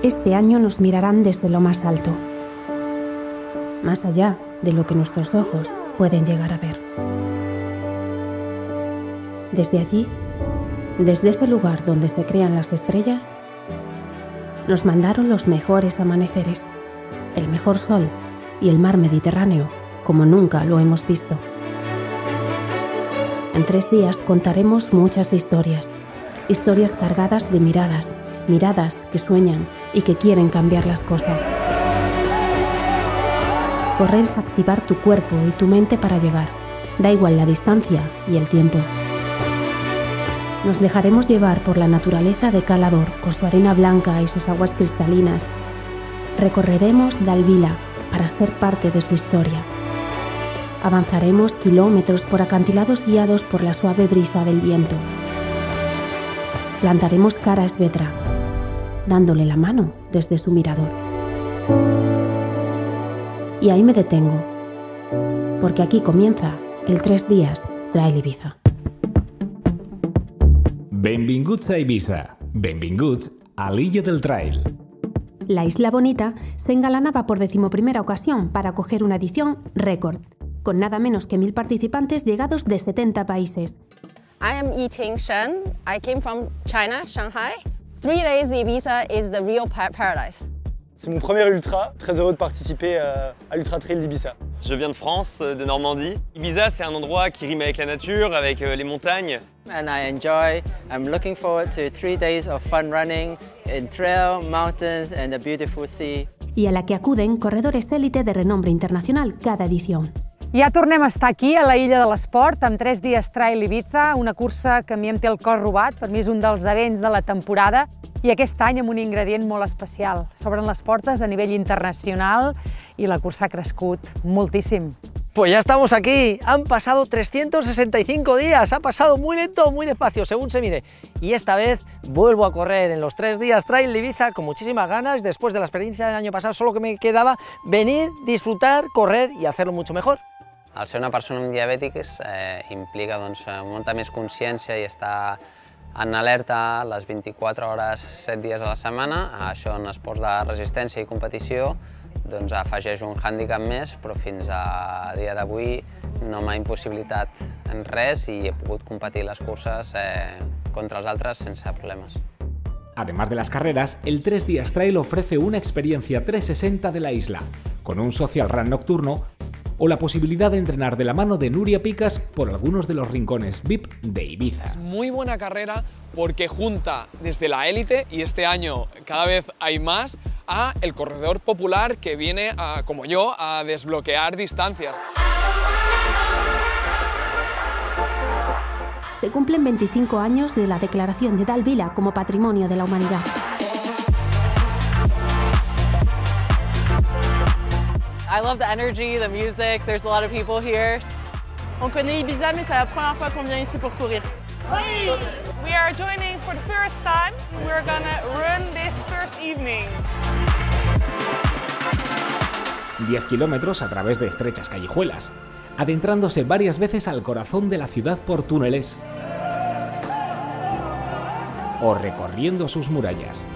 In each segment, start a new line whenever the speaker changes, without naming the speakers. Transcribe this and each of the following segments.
Este año nos mirarán desde lo más alto, más allá de lo que nuestros ojos pueden llegar a ver. Desde allí, desde ese lugar donde se crean las estrellas, nos mandaron los mejores amaneceres, el mejor sol y el mar Mediterráneo como nunca lo hemos visto. En 3 días contaremos muchas historias, historias cargadas de miradas, miradas que sueñan y que quieren cambiar las cosas. Correr es activar tu cuerpo y tu mente para llegar, da igual la distancia y el tiempo. Nos dejaremos llevar por la naturaleza de Calador, con su arena blanca y sus aguas cristalinas. Recorreremos Dal Vila para ser parte de su historia. Avanzaremos kilómetros por acantilados guiados por la suave brisa del viento. Plantaremos cara a Esvedra, dándole la mano desde su mirador. Y ahí me detengo, porque aquí comienza el 3 días Trail Ibiza.
Benvinguts a Ibiza, benvinguts a l'illa del Trail.
La Isla Bonita se engalanaba por 11ª ocasión para acoger una edición récord, con nada menos que 1000 participantes llegados de 70 países.
I am Yiting Shen. I came from China, Shanghai. 3 days Ibiza is the real paradise.
C'est mon premier ultra, très heureux de participer à l'Ultra Trail d'Ibiza.
Je viens de France, de Normandie. Ibiza, c'est un endroit qui rime avec la nature, avec les montagnes.
And I enjoy. I'm looking forward to 3 days of fun running in trail, mountains and a beautiful sea.
Y a la que acuden corredores élite de renombre internacional cada edición.
Ja tornem a estar aquí, a la Illa de l'Esport, amb 3 dies Trail Ibiza, una cursa que a mi em té el cor robat, per mi és un dels events de la temporada, i aquest any amb un ingredient molt especial. S'obren les portes a nivell internacional i la cursa ha crescut moltíssim.
Pues ya estamos aquí, han pasado 365 días, ha pasado muy lento o muy despacio, según se mide. Y esta vez vuelvo a correr en los 3 días Trail Ibiza con muchísimas ganas. Después de la experiencia del año pasado, solo que me quedaba venir, disfrutar, correr y hacerlo mucho mejor.
El ser una persona amb diabètics implica molta més consciència i estar en alerta les 24 hores, 7 dies a la setmana. Això en esports de resistència i competició afegeix un hàndicap més, però fins a dia d'avui no m'ha impossibilitat en res i he pogut competir les curses contra els altres sense problemes.
Además de las carreras, el 3 días Trail ofrece una experiencia 360 de la isla, con un social run nocturno o la posibilidad de entrenar de la mano de Nuria Picas por algunos de los rincones VIP de Ibiza.
Es muy buena carrera porque junta desde la élite, y este año cada vez hay más, a el corredor popular que viene, como yo, a desbloquear distancias.
Se cumplen 25 años de la declaración de Dal Vila como Patrimonio de la Humanidad.
I love the energy, the music, there's a lot of people here.
On connaît Ibiza, mais c'est la première fois qu'on vient ici pour courir.
Oui!
We are joining for the first time. We're gonna run this first evening.
10 kilómetros a través de estrechas callejuelas, adentrándose varias veces al corazón de la ciudad por túneles o recorriendo sus murallas.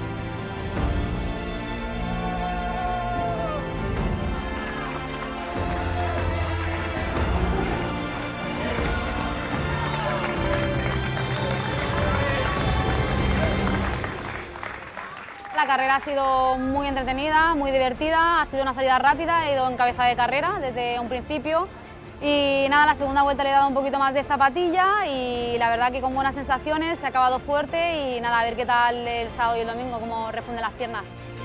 La carrera ha sido muy entretenida, muy divertida, ha sido una salida rápida, he ido en cabeza de carrera desde un principio y nada, la segunda vuelta le he dado un poquito más de zapatilla y la verdad que con buenas sensaciones, se ha acabado fuerte y nada, a ver qué tal el sábado y el domingo, cómo responden las piernas.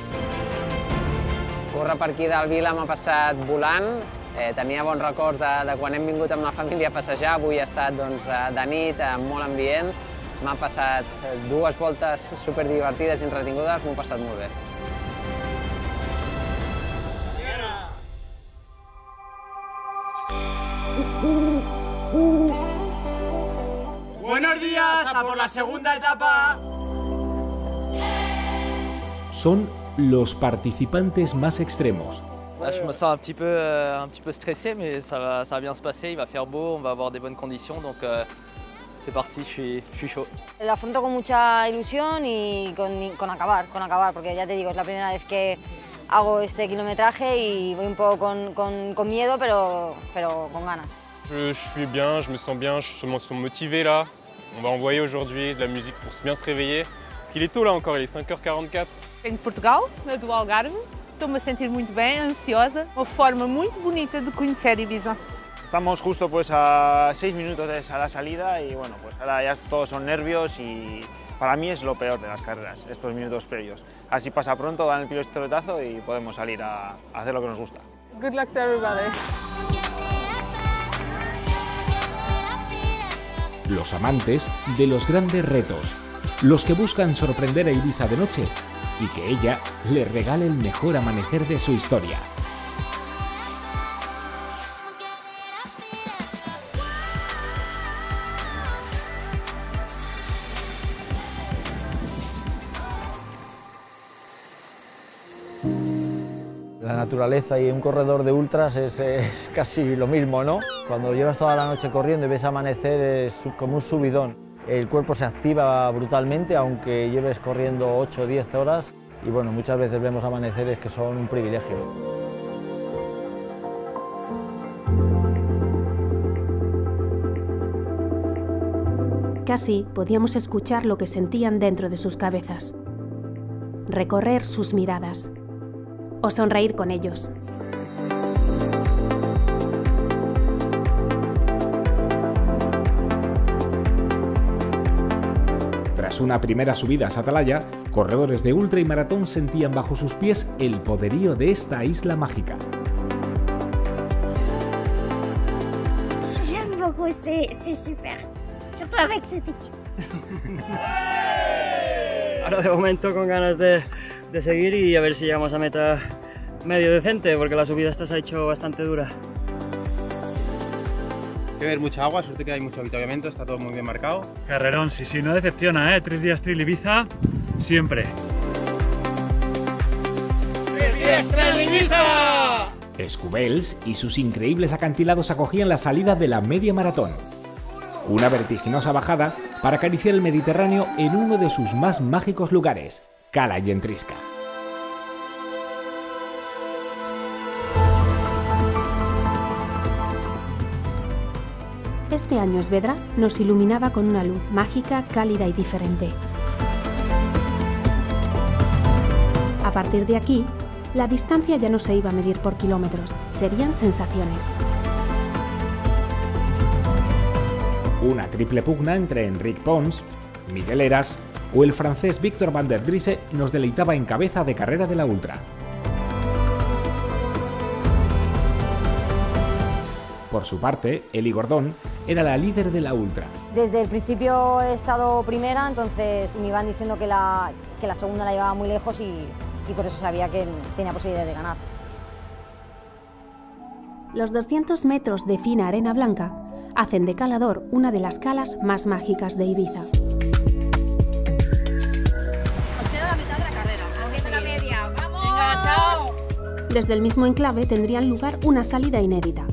Córrer per aquí del Vila m'ha passat volant, tenia bons records de quan hem vingut amb la família a passejar, avui ha estat de nit, amb molt ambient. M'ha passat 2 voltes superdivertides i entretingudes, m'ho he passat molt bé.
Buenos días, a por la segunda etapa.
Son los participantes más extremos.
Là, je me sens un petit peu stressé, mais ça va bien se passer, il va faire beau, on va avoir des bonnes conditions, donc
c'est parti, je suis chaud.
Lo afronto con mucha ilusión y con acabar, porque ya te digo, es la primera vez que hago este kilometraje y voy un poco con miedo, pero con ganas.
Je suis bien, je me sens bien, je me sens motivé là. On va envoyer aujourd'hui de la musique pour bien se réveiller. Parce qu'il est tôt là encore, il est 5h44.
Venho de Portugal, do Algarve. Estou-me a sentir muito bem, ansiosa. Uma forma muito bonita de conhecer Ibiza.
Estamos justo pues a 6 minutos a la salida y bueno, pues ahora ya todos son nervios y para mí es lo peor de las carreras, estos minutos previos. Así pasa pronto, dan el pistoletazo y podemos salir a hacer lo que nos gusta.
Good luck to everybody.
Los amantes de los grandes retos, los que buscan sorprender a Ibiza de noche y que ella le regale el mejor amanecer de su historia.
La naturaleza y un corredor de ultras es casi lo mismo, ¿no? Cuando llevas toda la noche corriendo y ves amanecer es como un subidón. El cuerpo se activa brutalmente, aunque lleves corriendo 8 o 10 horas. Y bueno, muchas veces vemos amaneceres que son un privilegio.
Casi podíamos escuchar lo que sentían dentro de sus cabezas, recorrer sus miradas o sonreír con ellos.
Tras una primera subida a Atalaya, corredores de ultra y maratón sentían bajo sus pies el poderío de esta isla mágica.
J'aime beaucoup, c'est super, surtout avec cette équipe.
Ahora de momento con ganas de seguir y a ver si llegamos a meta medio decente, porque la subida esta se ha hecho bastante dura.
Hay que beber mucha agua, suerte que hay mucho avituallamiento, está todo muy bien marcado.
Carrerón, sí, no decepciona, 3 días Trail Ibiza, siempre.
¡3 días Trail Ibiza!
Escubels y sus increíbles acantilados acogían la salida de la media maratón. Una vertiginosa bajada para acariciar el Mediterráneo en uno de sus más mágicos lugares, Cala Gentrisca.
Este año Svedra nos iluminaba con una luz mágica, cálida y diferente. A partir de aquí, la distancia ya no se iba a medir por kilómetros, serían sensaciones.
Una triple pugna entre Enric Pons, Miguel Heras o el francés Victor van der Drisse nos deleitaba en cabeza de carrera de la ultra. Por su parte, Eli Gordón era la líder de la ultra.
Desde el principio he estado primera, entonces me iban diciendo que la segunda la llevaba muy lejos y por eso sabía que tenía posibilidad de ganar.
Los 200 metros de fina arena blanca hacen de Calador una de las calas más mágicas de Ibiza.
Os queda la mitad de la carrera, vamos a la media, ¡vamos! Venga, chao.
Desde el mismo enclave tendrían lugar una salida inédita.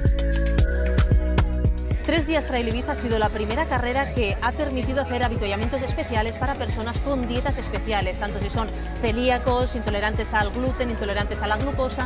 3 días Trail Ibiza ha sido la primera carrera que ha permitido hacer avituallamientos especiales para personas con dietas especiales, tanto si son celíacos, intolerantes al gluten, intolerantes a la glucosa.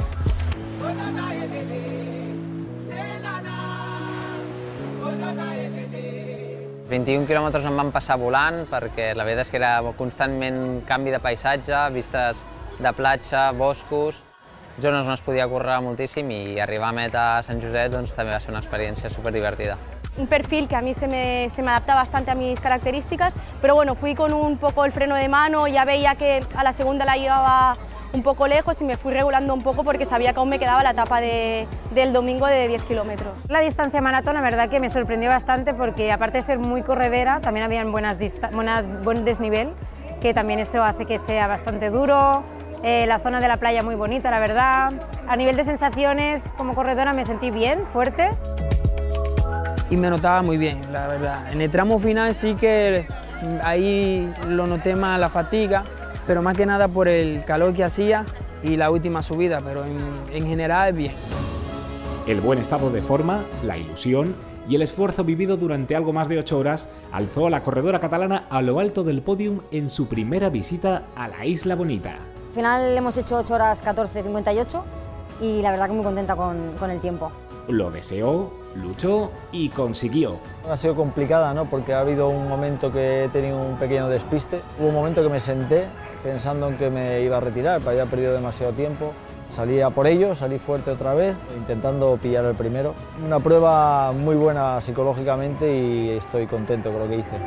21 quilòmetres em van passar volant perquè la veritat és que era constantment canvi de paisatge, vistes de platja, boscos, zones on es podia córrer moltíssim i arribar a meta a Sant Josep doncs, també va ser una experiència superdivertida.
Un perfil que a mí se me adapta bastante a mis características, pero bueno, fui con un poco el freno de mano, ya veía que a la segunda la llevaba un poco lejos y me fui regulando un poco porque sabía que aún me quedaba la etapa del domingo de 10 kilómetros.
La distancia maratón, la verdad que me sorprendió bastante porque aparte de ser muy corredera, también había buen desnivel, que también eso hace que sea bastante duro. La zona de la playa muy bonita, la verdad. A nivel de sensaciones, como corredora me sentí bien, fuerte.
Y me notaba muy bien, la verdad. En el tramo final sí que ahí lo noté más la fatiga, pero más que nada por el calor que hacía y la última subida, pero en general bien.
El buen estado de forma, la ilusión y el esfuerzo vivido durante algo más de 8 horas alzó a la corredora catalana a lo alto del podium en su primera visita a la Isla Bonita.
Al final hemos hecho 8 horas 14:58 y la verdad que muy contenta con el tiempo.
Lo deseó, luchó y consiguió.
Ha sido complicada, ¿no? Porque ha habido un momento que he tenido un pequeño despiste. Hubo un momento que me senté pensando en que me iba a retirar, porque había perdido demasiado tiempo. Salí a por ello, salí fuerte otra vez, intentando pillar el primero. Una prueba muy buena psicológicamente y estoy contento con lo que hice.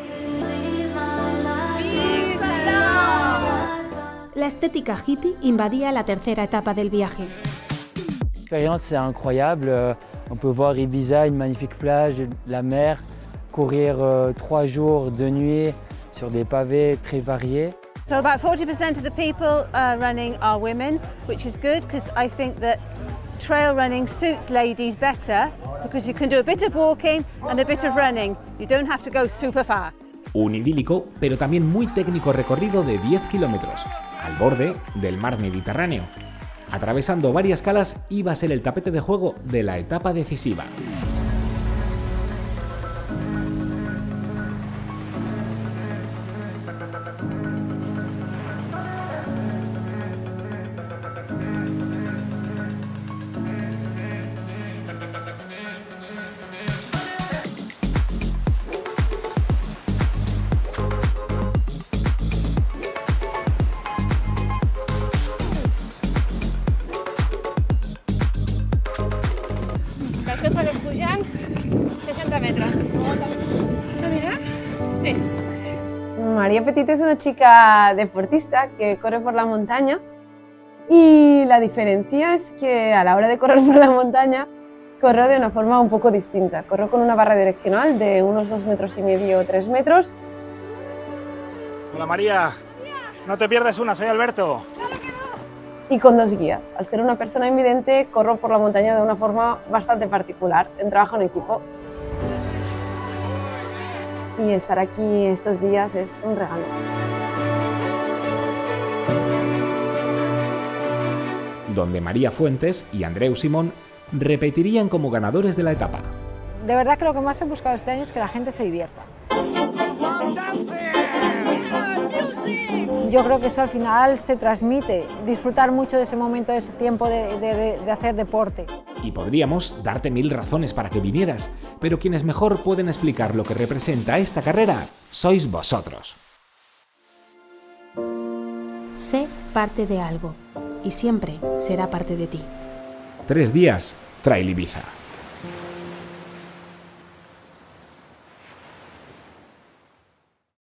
La estética hippie invadía la tercera etapa del viaje.
L'expérience est incroyable. On peut voir Ibiza, une magnifique plage, la mer, courir 3 jours, 2 nuits sur des pavés très variés.
So about 40% of the people running are women, which is good because I think that trail running suits ladies better because you can do a bit of walking and a bit of running. You don't have to go super far.
Un idílico, pero también muy técnico recorrido de 10 kilómetros, al borde del mar Mediterráneo. Atravesando varias calas iba a ser el tapete de juego de la etapa decisiva.
Això segueix pujant 60 metros. ¿No miras? Sí.
María Petit es una chica deportista que corre por la montaña y la diferencia es que a la hora de correr por la montaña corro de una forma un poco distinta. Corro con una barra direccional de unos 2,5 metros o 3 metros.
Hola María, no te pierdes una, soy Alberto.
Y con 2 guías. Al ser una persona invidente, corro por la montaña de una forma bastante particular, en trabajo en equipo. Y estar aquí estos días es un regalo.
Donde María Fuentes y Andreu Simón repetirían como ganadores de la etapa.
De verdad que lo que más he buscado este año es que la gente se divierta. Yo creo que eso al final se transmite, disfrutar mucho de ese momento, de ese tiempo de hacer deporte.
Y podríamos darte 1000 razones para que vinieras, pero quienes mejor pueden explicar lo que representa esta carrera sois vosotros.
Sé parte de algo y siempre será parte de ti.
3 días, Trail Ibiza.